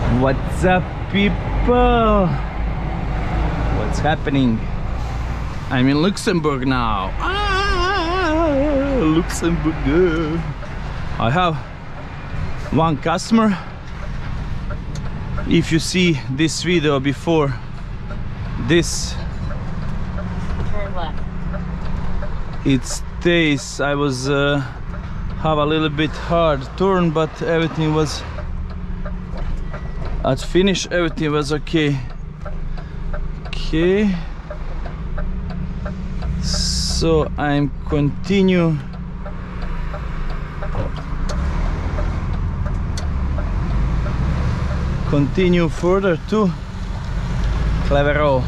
What's up, people? What's happening? I'm in Luxembourg now. Luxembourg. I have one customer. If you see this video before this, turn left. it stays. I was have a little bit hard turn, but everything was at finish. Everything was okay. Okay. So I'm continue further to Cleverot.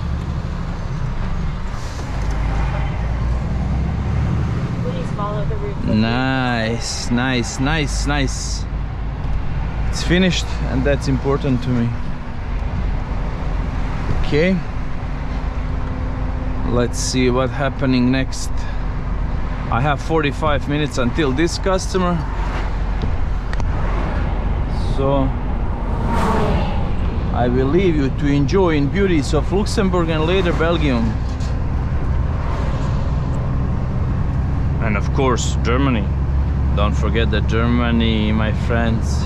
Please follow the route. Nice. It's finished, and that's important to me. Okay. Let's see what's happening next. I have 45 minutes until this customer. So I will leave you to enjoy in beauties of Luxembourg and later Belgium. And of course Germany. Don't forget that Germany, my friends.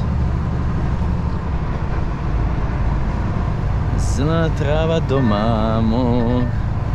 Se la trava domamo.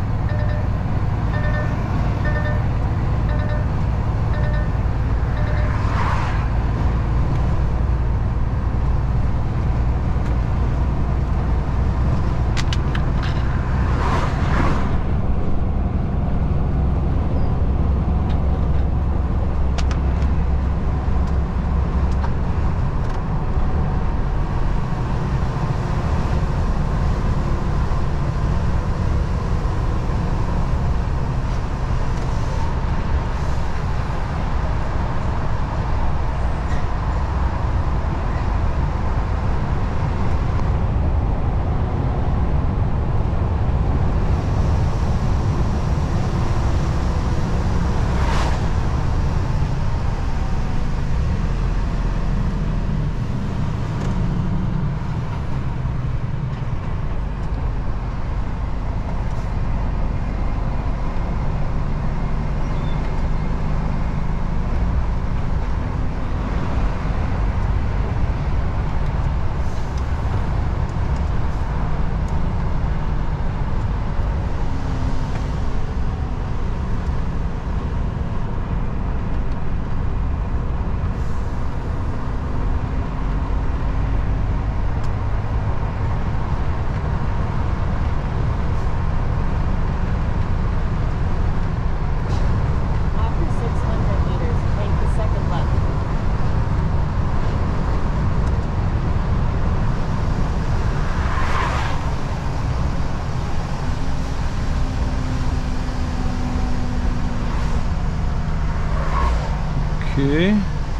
Okay,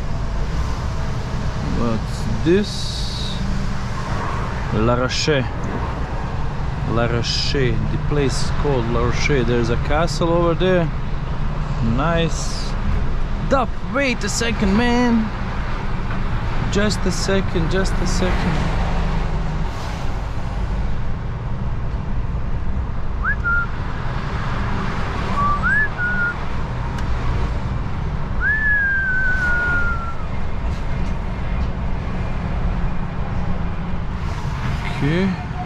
what's this? La Roche. La Roche, the place is called La Roche. There's a castle over there. Nice. Stop, wait a second, man. Just a second. Okay.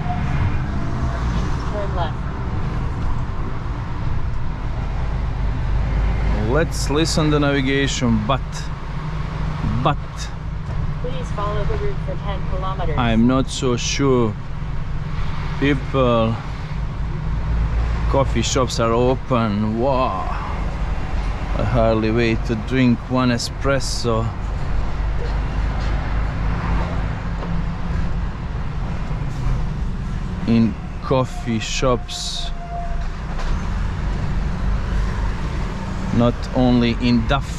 Turn left. Let's listen the navigation, but Please follow the route for 10 kilometers. I'm not so sure. People, coffee shops are open. Wow. I hardly wait to drink one espresso. In coffee shops, not only in Duff.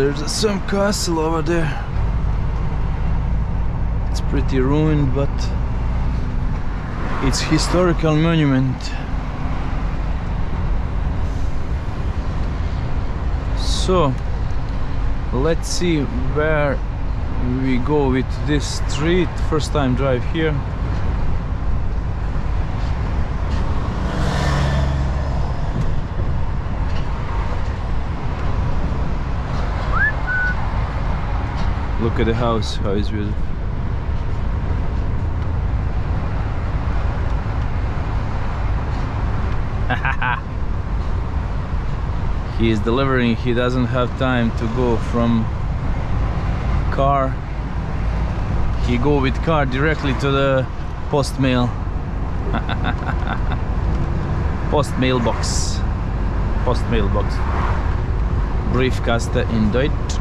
there's some castle over there. It's pretty ruined, but it's historical monument. So let's see where we go with this street. First time drive here. Look at the house, how it's beautiful. He is delivering, he doesn't have time to go from car. He go with car directly to the post mail. Post mailbox. Post mailbox. Briefkasten in Deutsch.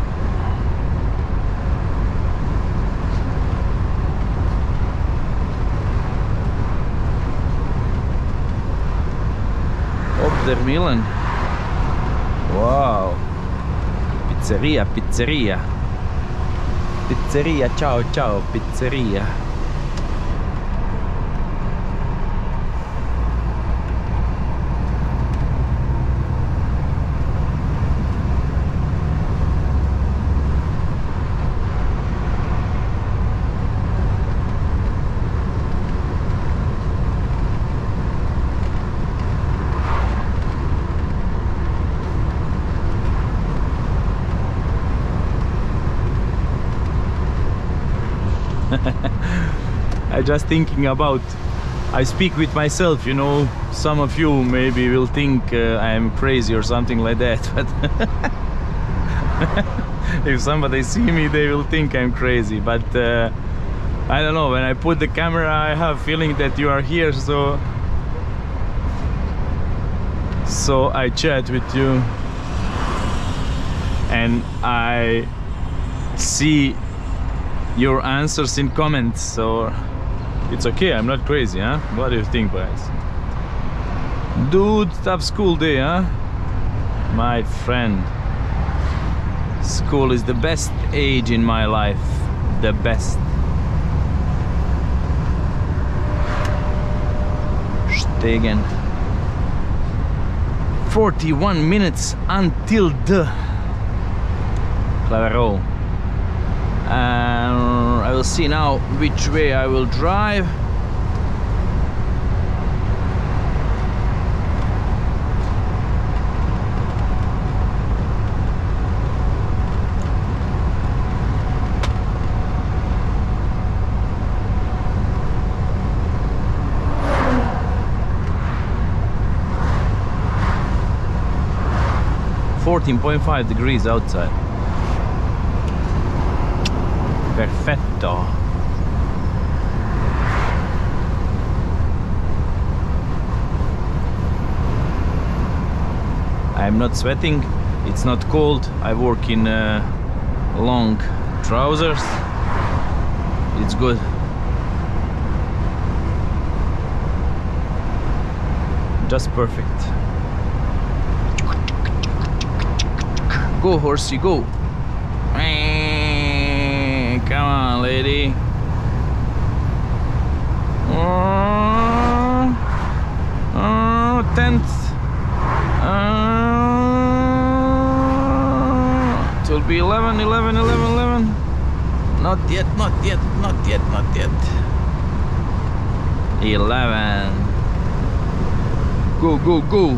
Der Milan. Wow. Pizzeria, pizzeria. Pizzeria, ciao, ciao, pizzeria. I just thinking about, I speak with myself, you know, some of you maybe will think I am crazy or something like that, but if somebody see me they will think I'm crazy, but I don't know, when I put the camera I have feeling that you are here, so I chat with you and I see your answers in comments, so it's okay, I'm not crazy, huh? What do you think, guys? Dude, tough school day, huh? My friend, school is the best age in my life, the best. Stegen. 41 minutes until the Clavero. I will see now which way I will drive. .5 degrees outside. Perfetto. I'm not sweating, it's not cold. I work in long trousers. It's good. Just perfect. Go, horsey, go. Come on, lady. 10th. It will be 11. Not yet. 11. Go.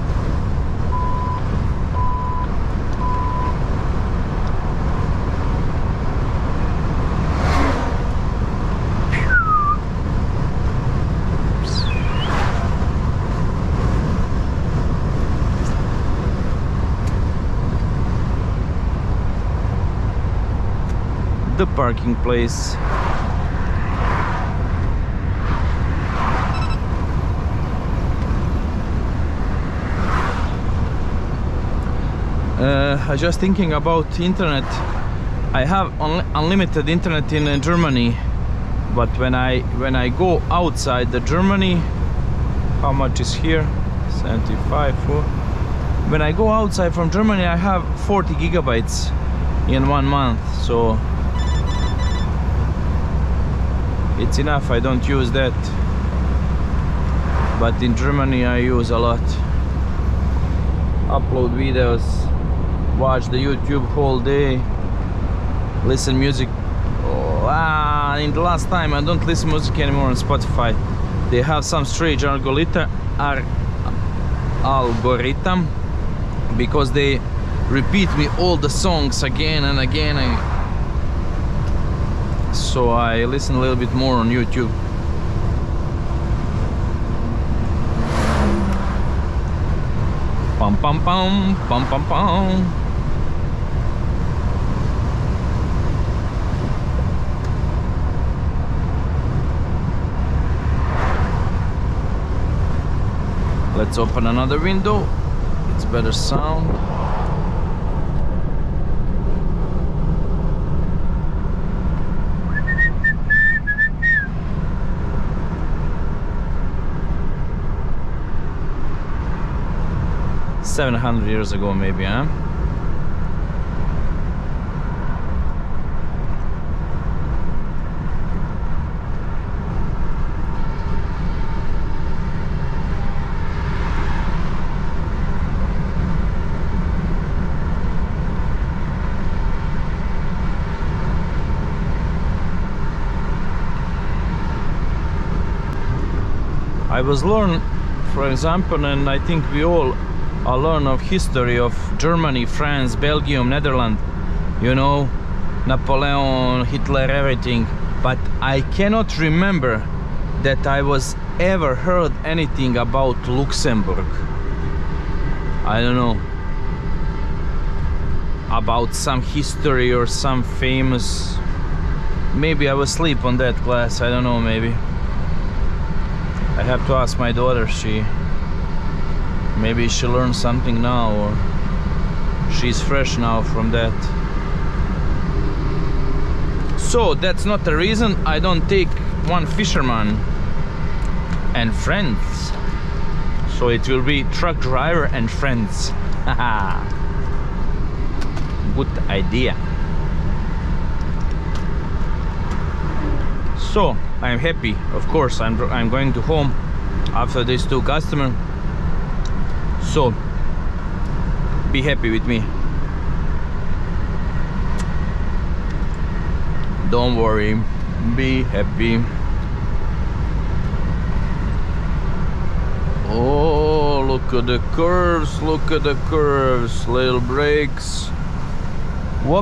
The parking place. I just thinking about internet. I have unlimited internet in Germany, but when I go outside the Germany, how much is here? 75. When I go outside from Germany, I have 40 gigabytes. in 1 month, so it's enough. I don't use that, but in Germany I use a lot. Upload videos, watch the YouTube whole day, listen music. In the last time I don't listen music anymore on Spotify. They have some strange algorithm because they repeat me all the songs again and again. So I listen a little bit more on YouTube. Pum pum pum pum pum pum. Let's open another window. It's better sound. $700 years ago, maybe, huh? I was learn, for example, and I think we all learn of history of Germany, France, Belgium, Netherlands, you know, Napoleon, Hitler, everything, but I cannot remember that I was ever heard anything about Luxembourg. I don't know, about some history or some famous. Maybe I was asleep on that class, I don't know, maybe. I have to ask my daughter. Maybe she learned something now, or she's fresh now from that. So that's not the reason I don't take one fisherman and friends. So it will be truck driver and friends. Haha. Good idea. So I'm happy, of course. I'm going to home after these 2 customers. So be happy with me. Don't worry, be happy. Oh, look at the curves, look at the curves. Little brakes. Whoop.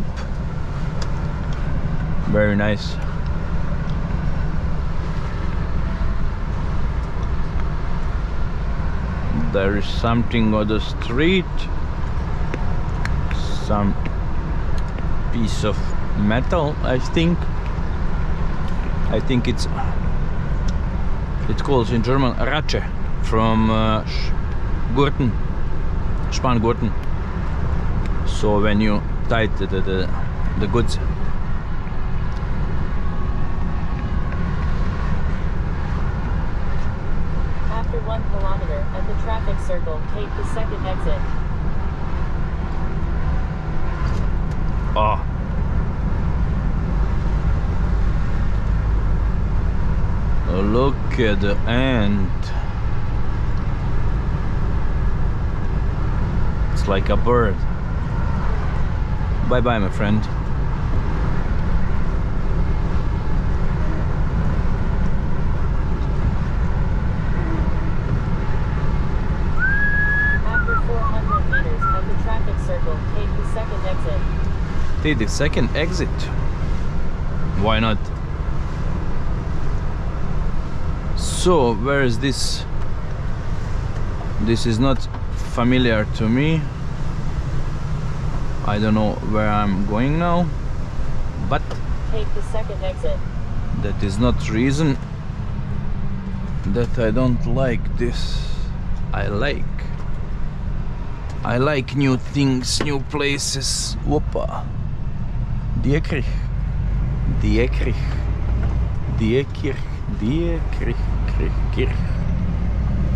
Very nice. There is something on the street, some piece of metal, I think it's called in German Ratsche, from Gurten, Spangurten. So when you tie the goods. After 1 kilometer at the traffic circle, take the 2nd exit. Oh. Look at the end. It's like a bird. Bye bye, my friend. After 400 meters at the traffic circle, take the 2nd exit. Take the 2nd exit. Why not? So where is this? This is not familiar to me. I don't know where I'm going now, but take the 2nd exit. That is not reason that I don't like this. I like new things, new places. Whoopa. Diekrich. Diekrich. Diekirch. Diekrich. Kirch.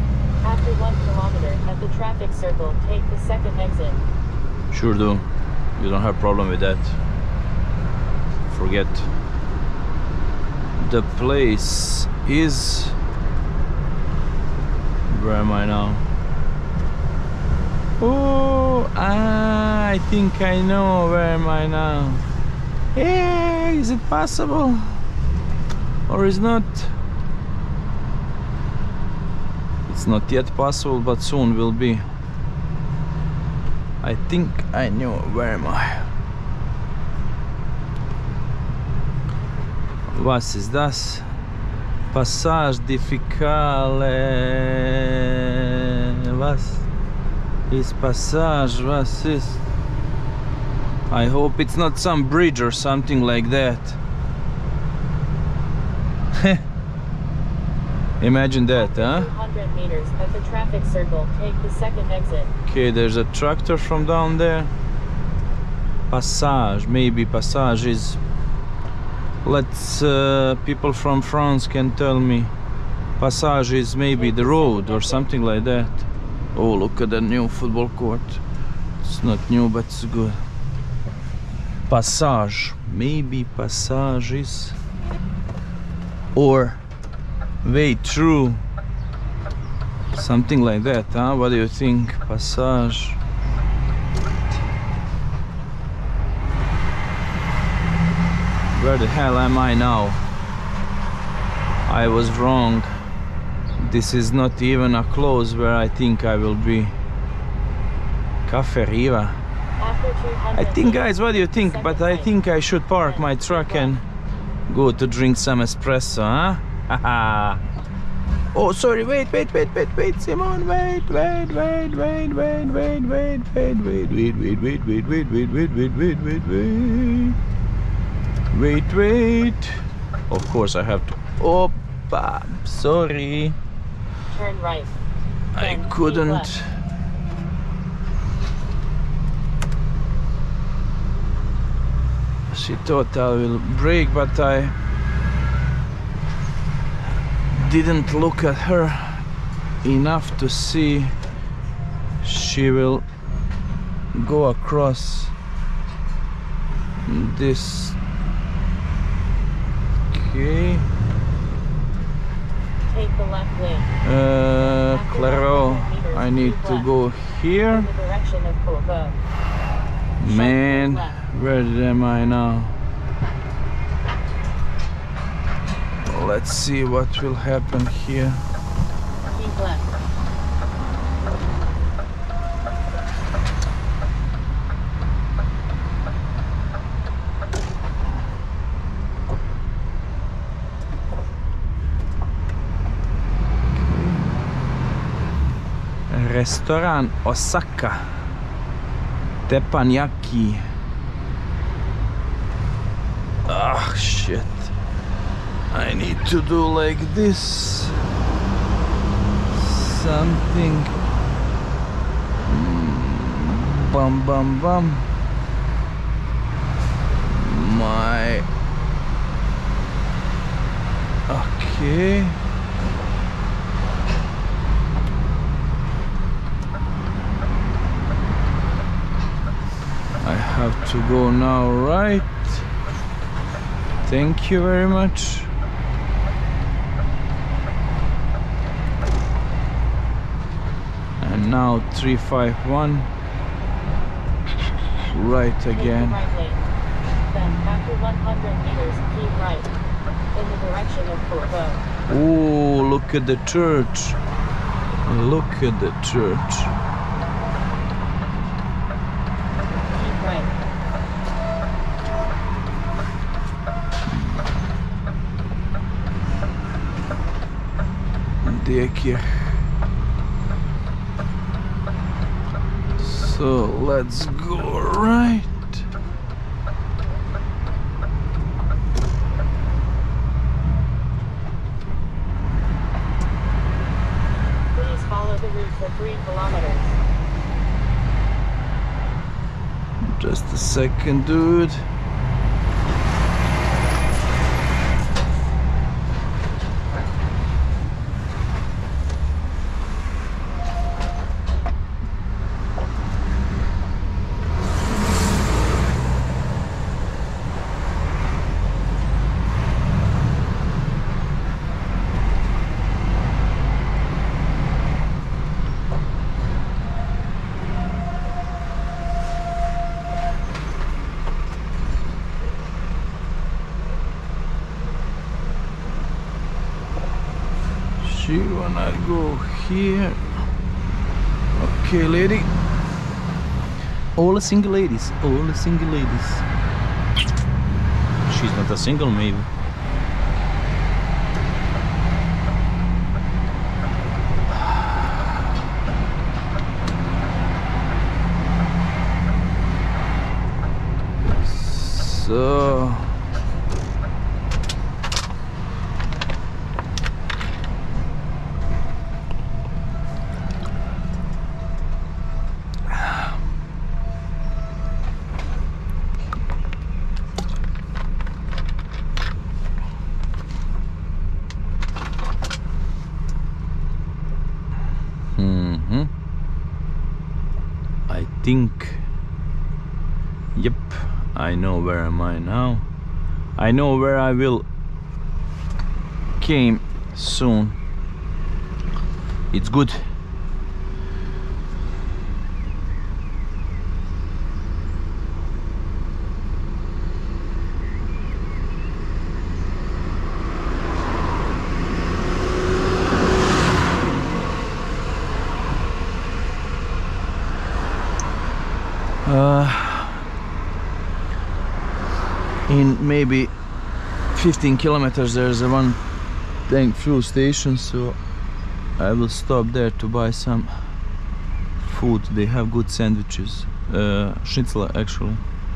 After 1 kilometer at the traffic circle, take the 2nd exit. Sure do. You don't have problem with that. Forget. The place is... Where am I now? Oh, I think I know where am I now. Hey, is it possible? Or is not? It's not yet possible, but soon will be. I think I know where am I. Was ist das? Passage difficile. Was ist Passage? Was ist? I hope it's not some bridge or something like that. Imagine that, huh? 200 meters at the traffic circle, take the second exit. Okay, there's a tractor from down there. Passage, maybe Passage is... Let's... people from France can tell me. Passage is maybe the road or something like that. Oh, look at the new football court. It's not new, but it's good. Passage. Maybe Passage is... Or... way through. Something like that, huh? What do you think? Passage. Where the hell am I now? I was wrong. This is not even a close where I think I will be. Cafe Riva. I think, guys, what do you think? But I think I should park my truck and go to drink some espresso, huh? Haha. Oh, sorry, wait, Simon, wait, Of course I have to. Oh, sorry. Turn right. I Then couldn't. left. She thought I will brake, but I didn't look at her enough to see she will go across this. Okay. Take the left lane. Claro, I need to go here. In the direction of Porvo. Man, where am I now? Let's see what will happen here. Keep left. Restaurant Osaka Teppanyaki. Ah, shit. I need to do like this. Something. Bum bum bum. My. Okay. I have to go now, right? Thank you very much. And now 351. Right Take the again. right lane. Then after 100 meters, keep right. In the direction of Porvo. Oh, look at the church. Look at the church. Keep right. Dekje. So let's go right. Please follow the route for 3 kilometers. Just a second, dude. she wanna go here. Okay, lady. All the single ladies, all the single ladies. She's not a single, maybe. So I think, yep, I know where am I now. I know where I will came soon. It's good. In maybe 15 kilometers there's a one tank fuel station, so I will stop there to buy some food. They have good sandwiches, schnitzel actually.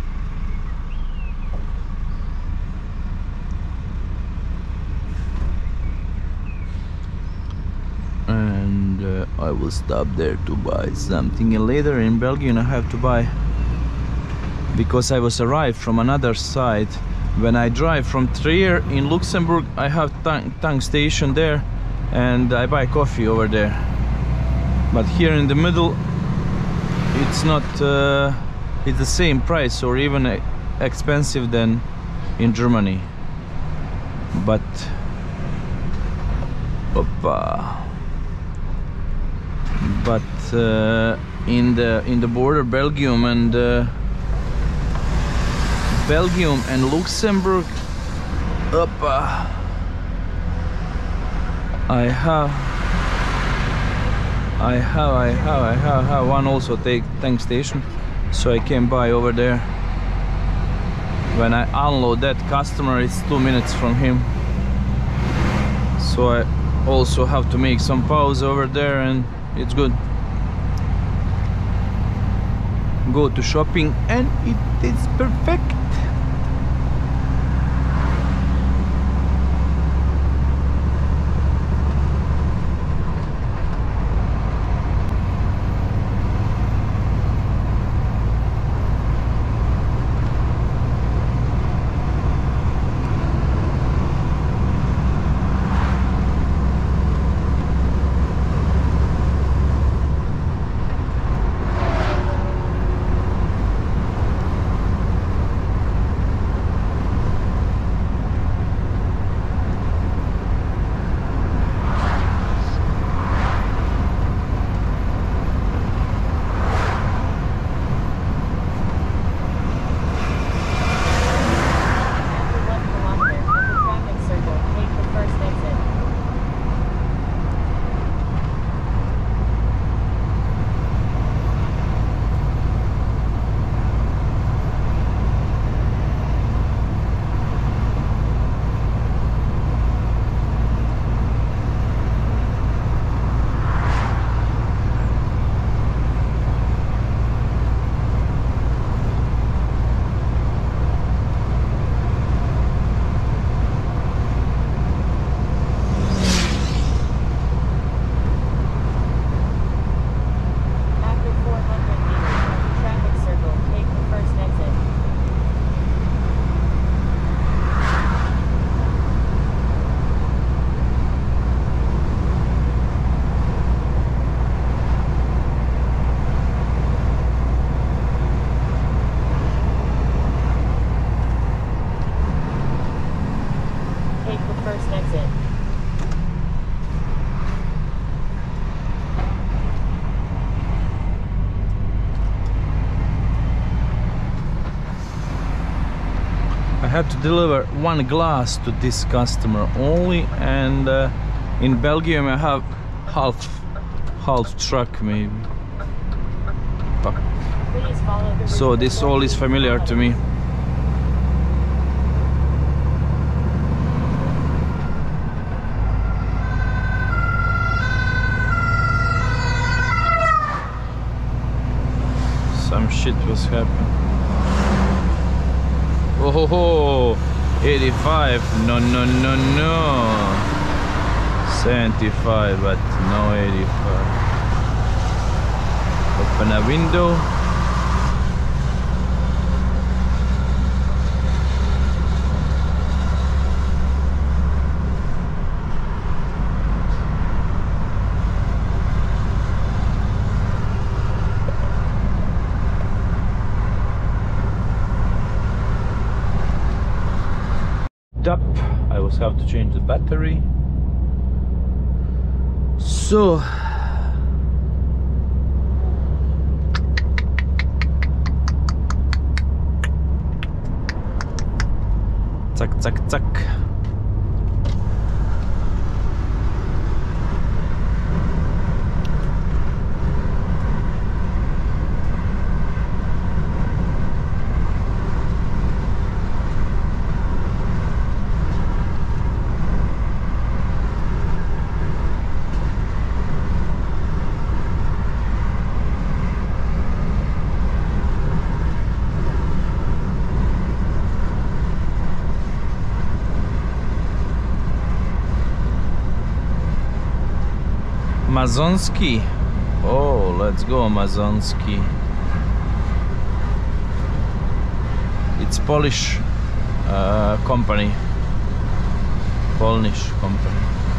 And I will stop there to buy something, and later in Belgium I have to buy, because I was arrived from another side. When I drive from Trier in Luxembourg, I have tank station there, and I buy coffee over there. But here in the middle, it's not. It's the same price or even expensive than in Germany. But, in the border Belgium and Luxembourg, I have one also tank station, so I can buy over there. When I unload that customer, it's 2 minutes from him, so I also have to make some pause over there, and it's good. Go to shopping and it is perfect. I have to deliver one glass to this customer only, and In Belgium I have half truck maybe. Please follow the So route this for all is 14 familiar to me. kilometers. Some shit was happening. Oh ho ho! 85, no no no no. 75, but no 85. Open a window. Up. I will have to change the battery. So zack zack zack. Mazonsky. Oh, let's go Mazonsky. It's Polish company. Polish company.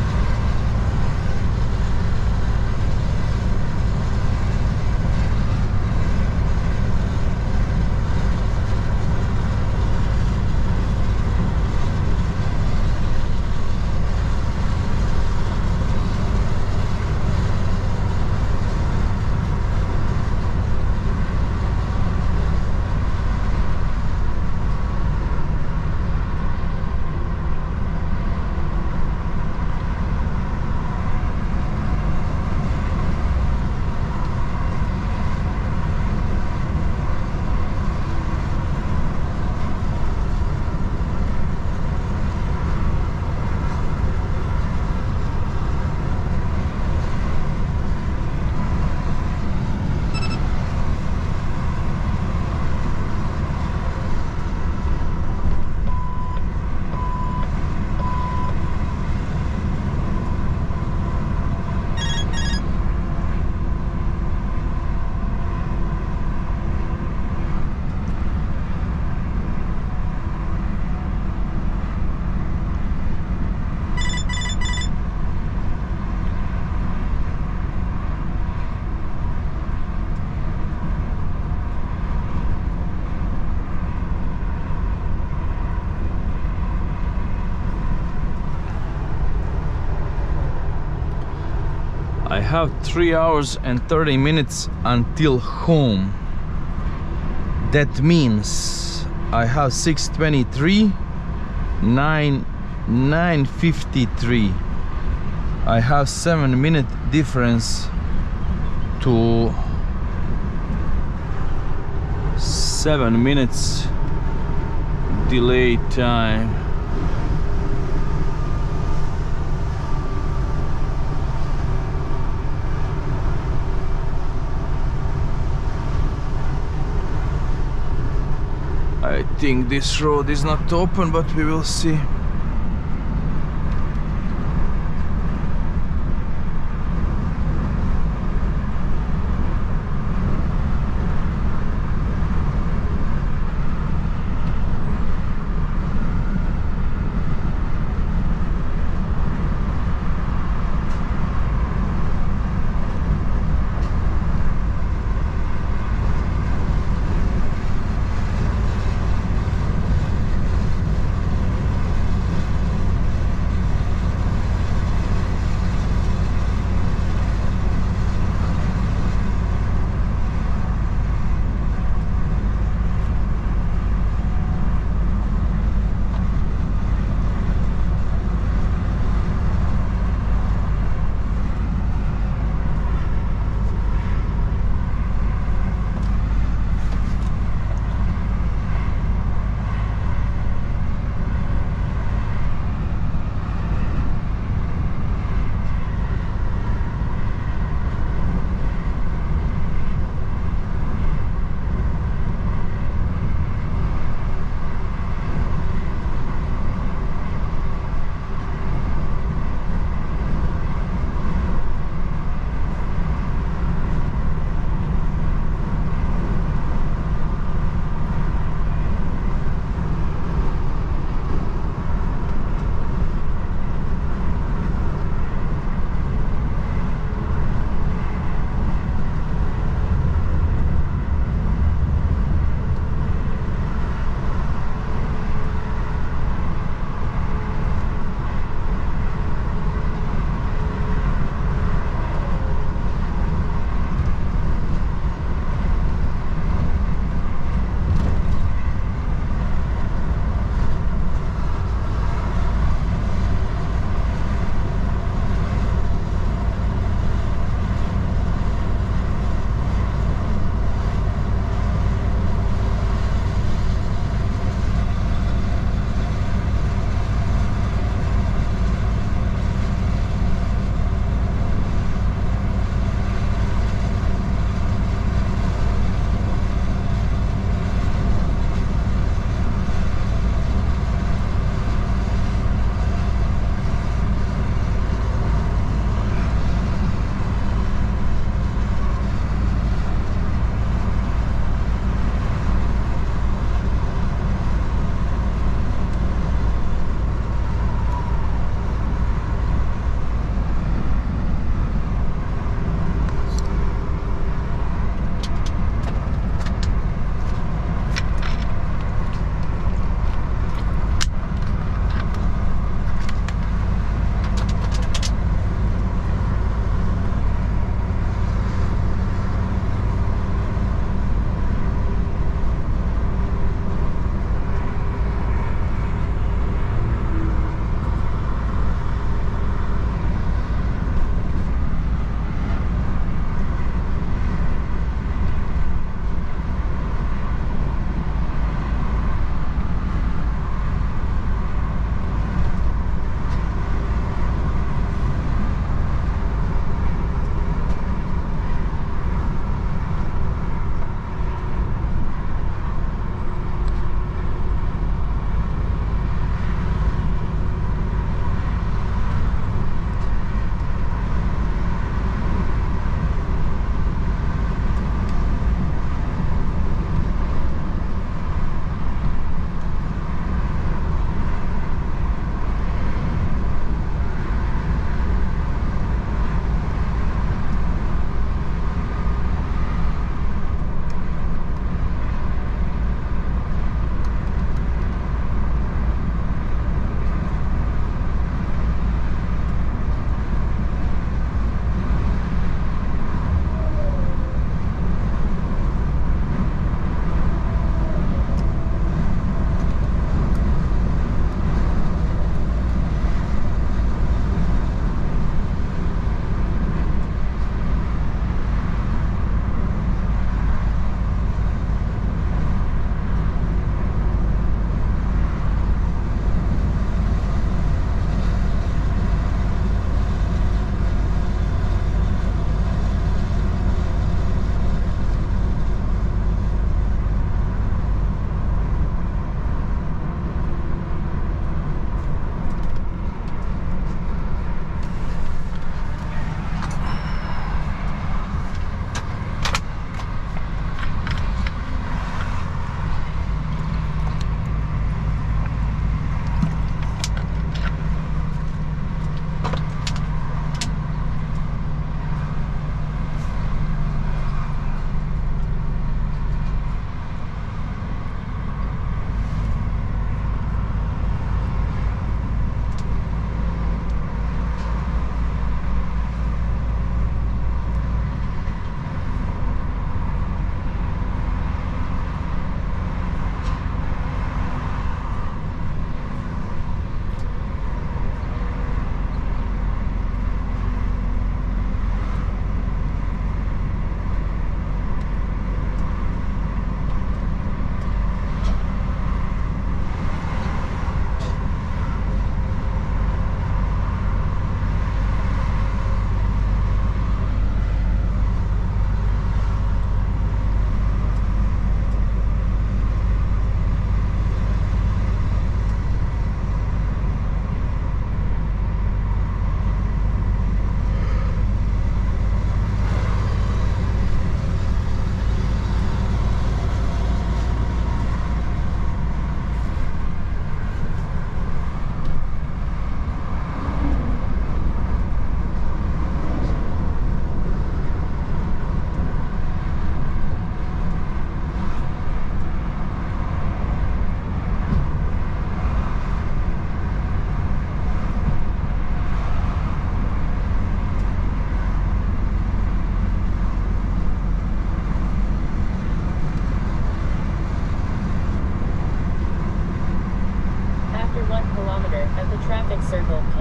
I have 3 hours and 30 minutes until home. That means I have 6:23, 9:53. I have 7-minute difference to 7 minutes delay time. I think this road is not open, but we will see.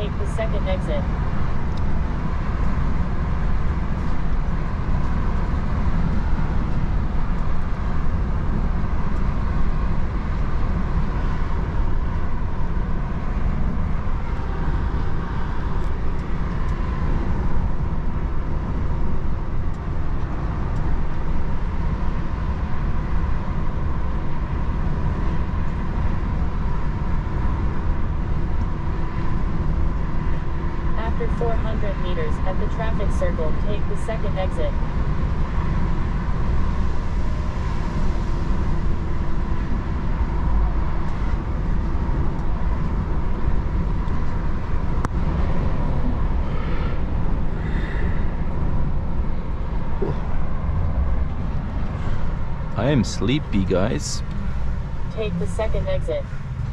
take the second exit. After 400 meters at the traffic circle, take the second exit. I am sleepy, guys. Take the second exit.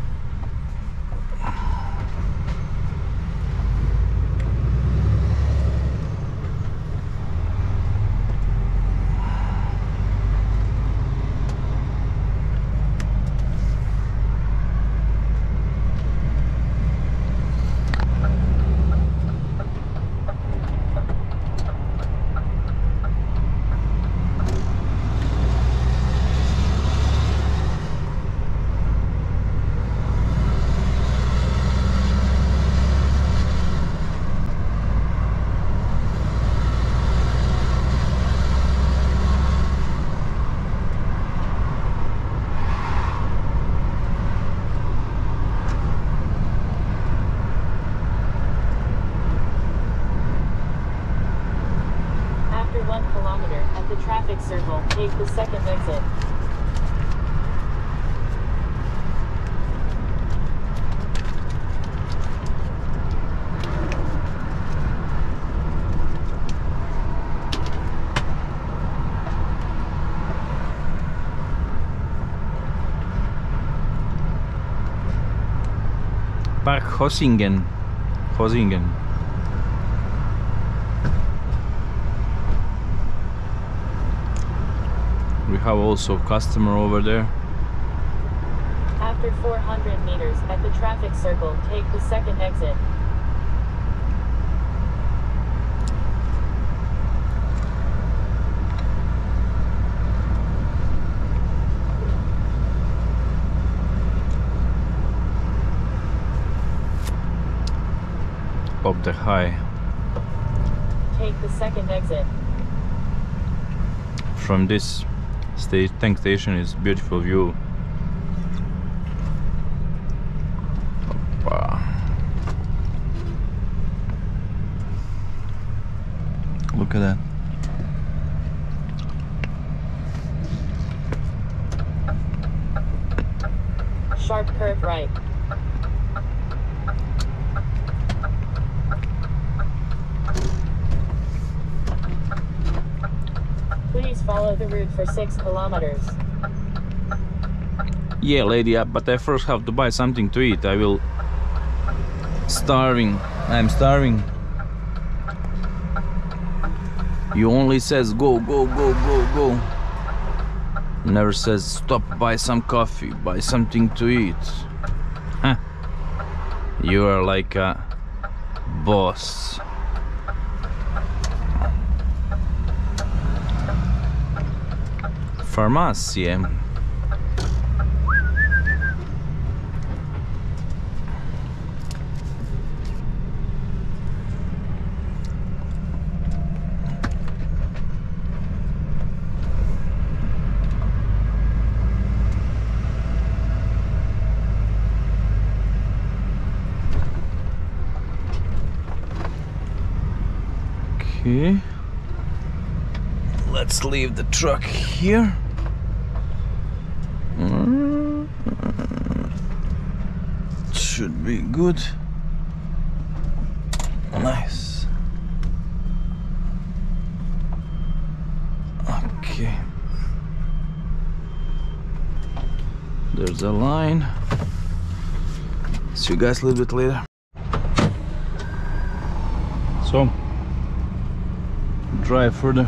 After 1 kilometer at the traffic circle, take the second exit. Park Hosingen. Hosingen. We have also customer over there. After 400 meters at the traffic circle, take the second exit. Up the high. Take the second exit. From this tank station is beautiful view. Wow. Look at that. Sharp curve right. Please follow the route for 6 kilometers. Yeah, lady, but I first have to buy something to eat. I will starving. I'm starving. You only says go, go, go, go, go. Never says stop, buy some coffee, buy something to eat. Huh. You are like a boss. Farmacie. Okay. Let's leave the truck here. Should be good. Nice. Okay. There's a line. See you guys a little bit later. So, drive further.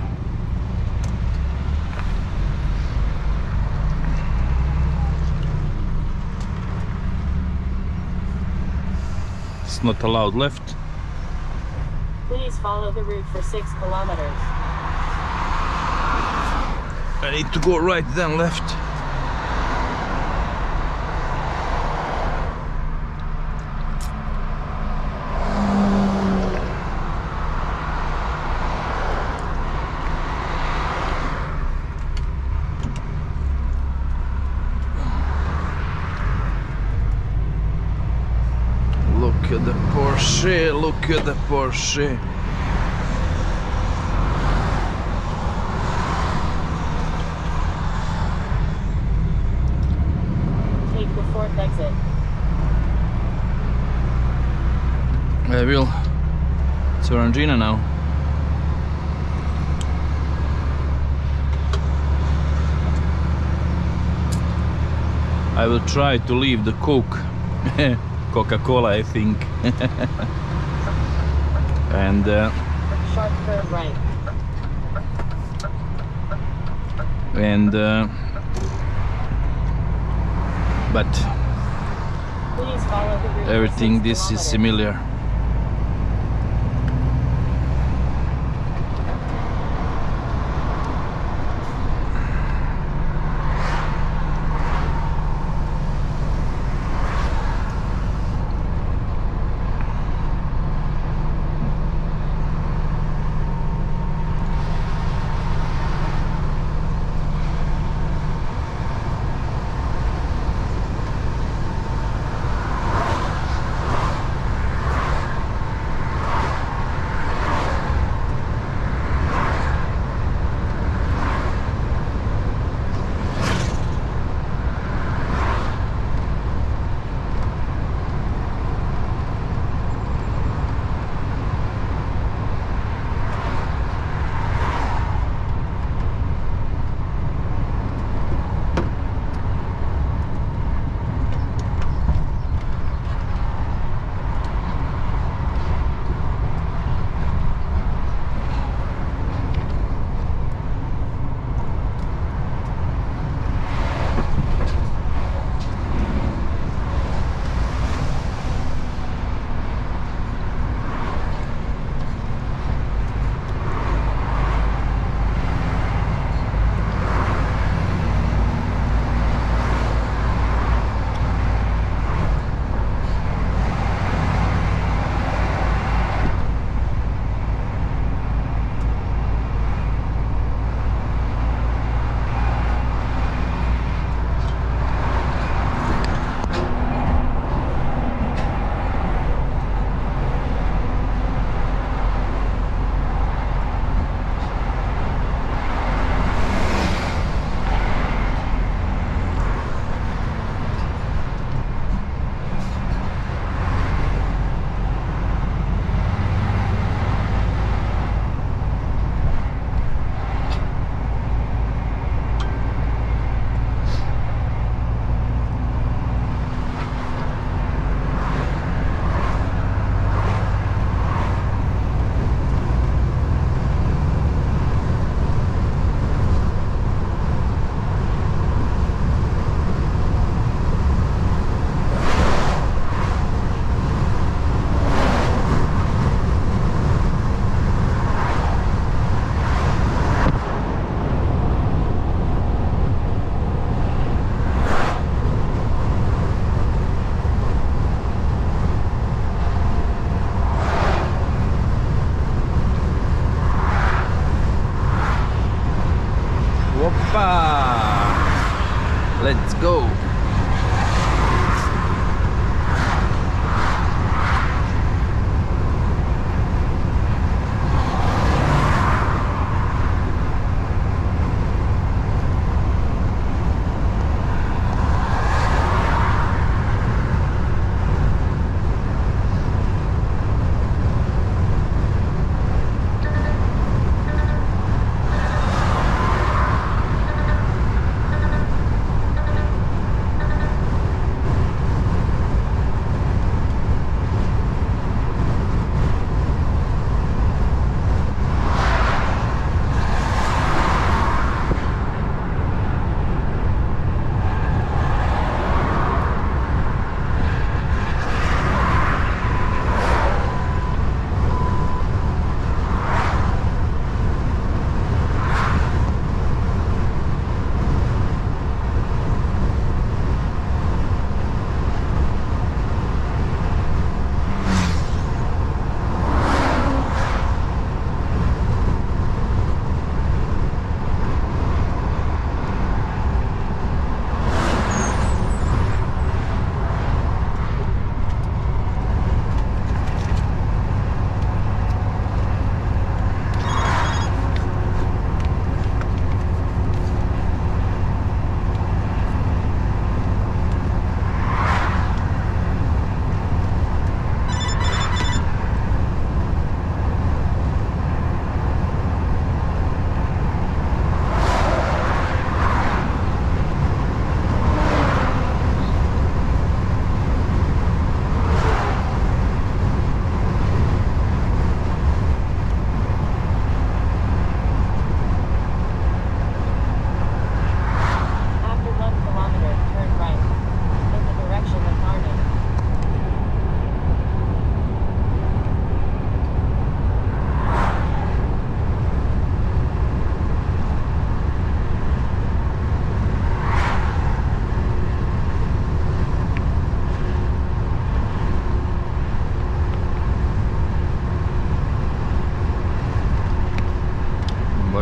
it's not allowed left. Please follow the route for 6 kilometers. I need to go right then left. Look at the Porsche, look at the Porsche. Take the 4th exit. I will. It's Orangina now. I will try to leave the Coke. Coca-Cola, I think. And Sharp curve right. But Please follow the route for everything 6 this is kilometers. similar.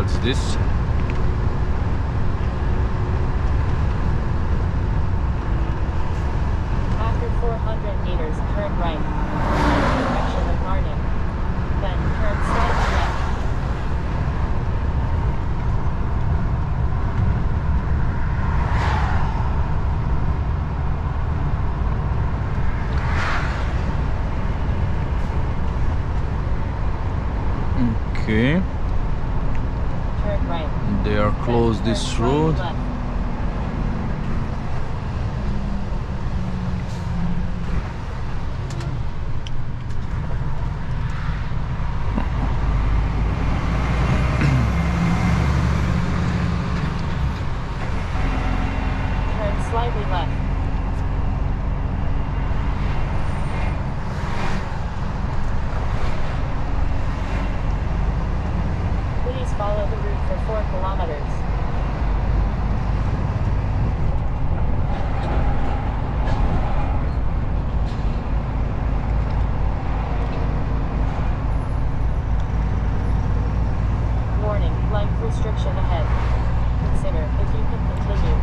What's this? After 400 meters, turn right. In the direction of Arnhem. Then turn slightly left. Okay, Turn right. they are Then closed turn this slightly road. left. Turn slightly left. Please follow the route for 4 kilometers. Warning, length restriction ahead. Consider if you can continue.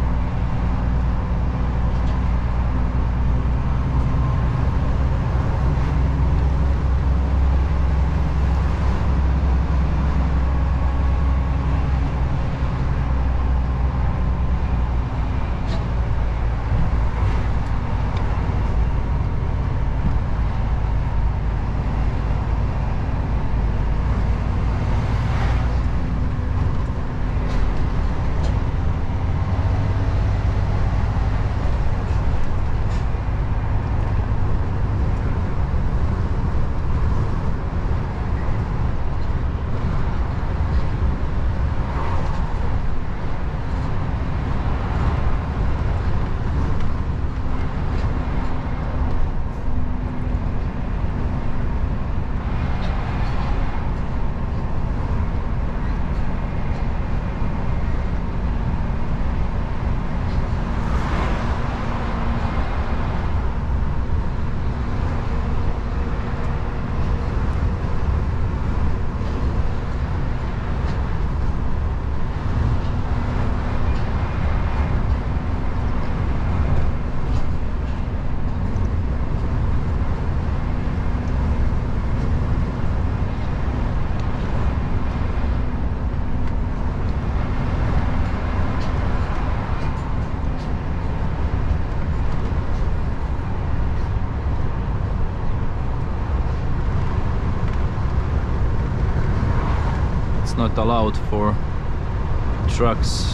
Not allowed for trucks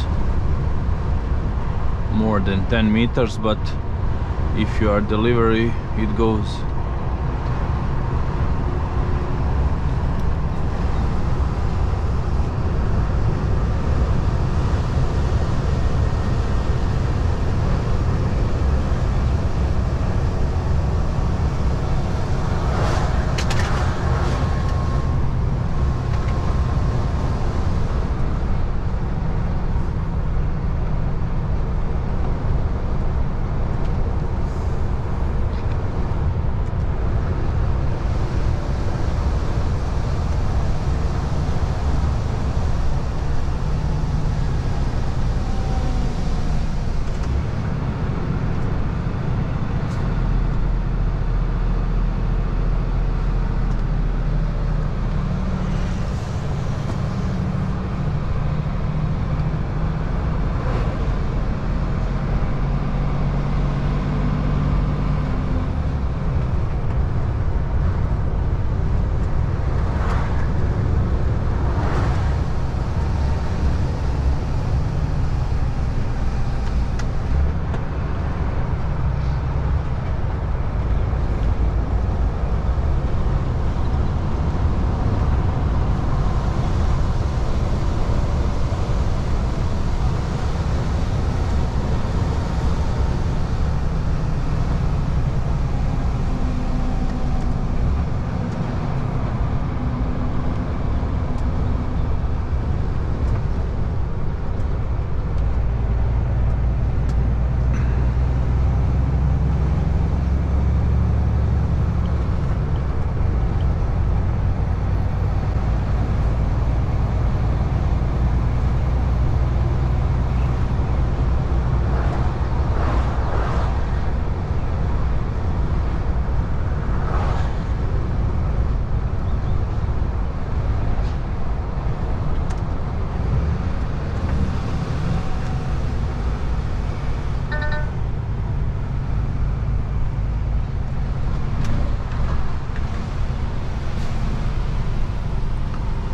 more than 10 meters, but if you are delivery, it goes.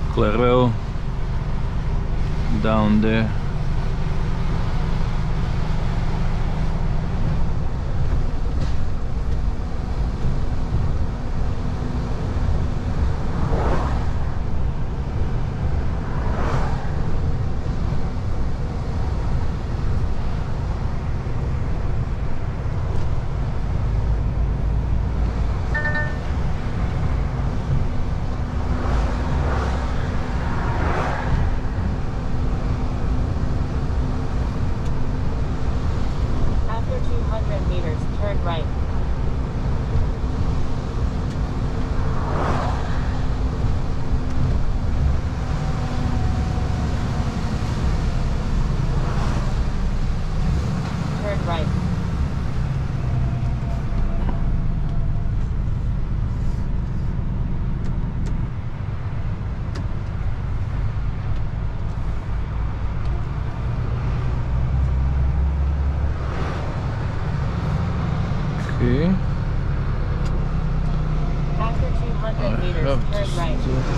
Clairvaux down there. Okay. After 200 meters, turn right.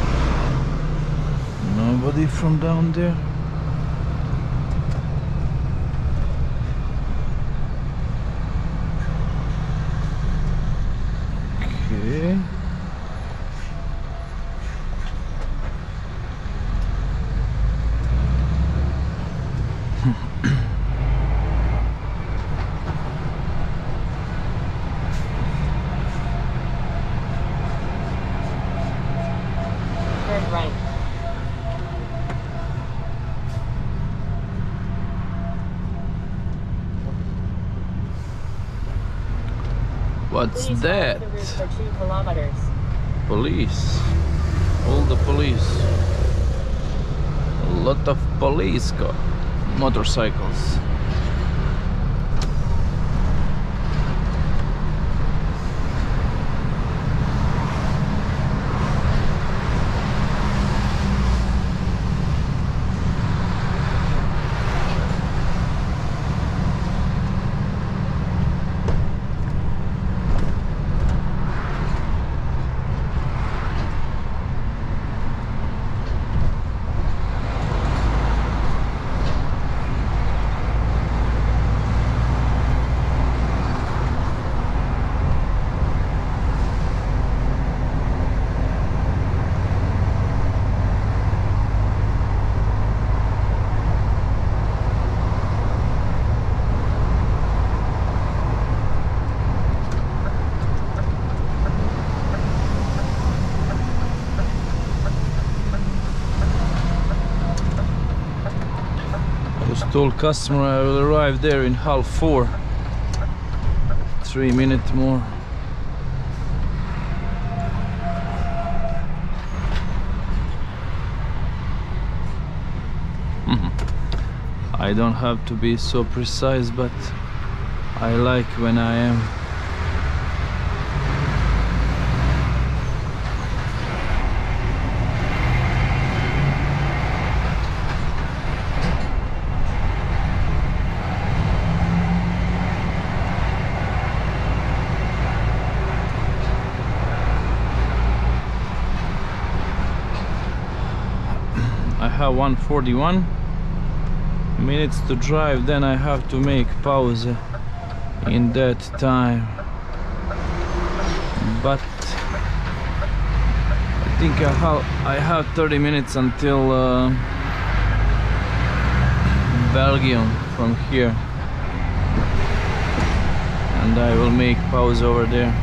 Nobody from down there. Okay. Turn right. What's Please that? follow the route for 2 kilometers. Police. All the police. A lot of police car motorcycles. Told customer I will arrive there in 3:30. 3 minutes more. I don't have to be so precise, but I like when I am. I have 1:41 minutes to drive, then I have to make pause in that time. But I think I have 30 minutes until Belgium from here, and I will make pause over there.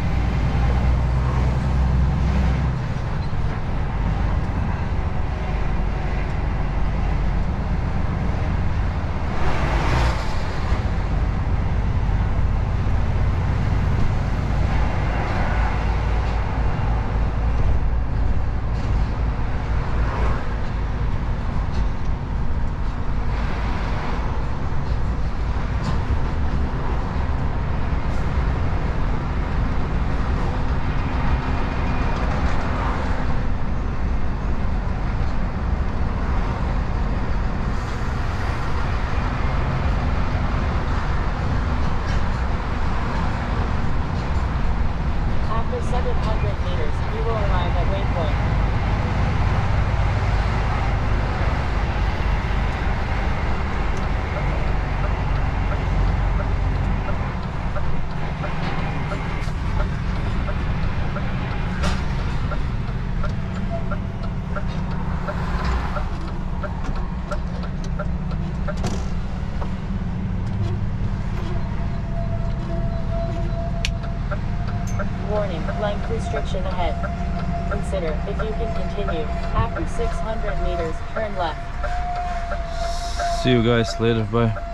Warning, length restriction ahead. Consider if you can continue. After 600 meters, turn left. See you guys later. Bye.